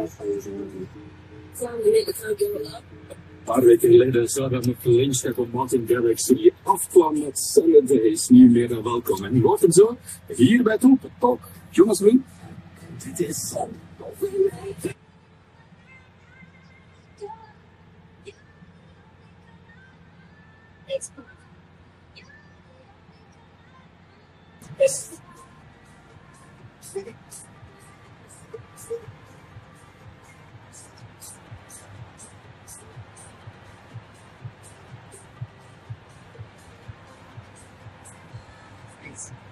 Een paar weken geleden zagen we verlengschap op Mountain Galaxy die afkwam met Sunny Days. Nu meer dan welkom. En wat en zo, hier bij Top Talk. Jonas Wing, dit is... Thanks.